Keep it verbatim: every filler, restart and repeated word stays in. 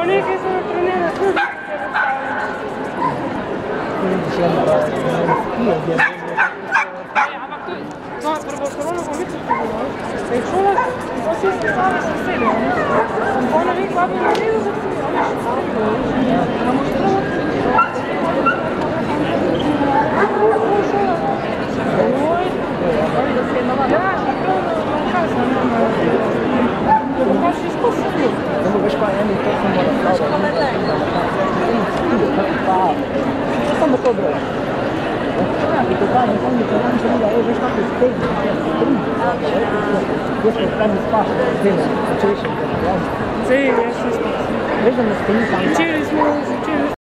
lì che sono prendere tutti. Quindi diciamo che non schio di No, prvo korona pomisliti bilo. E čula, poslije se stave sa sebe. Ona vi kako na vidu za sve. A možda ovo? Oj, da se jedna vada. Ja, to ono kazna nema. Baš iskusno. Samo veš pa jedni to sam mora staviti. Samo to broja. I to kažem, sam mi to nam će da je već kako stegni, gdje smo spremni spašati, gdje smo, znači više, Sì, sì, sì. već da nas stegni sam. Učili smo, učili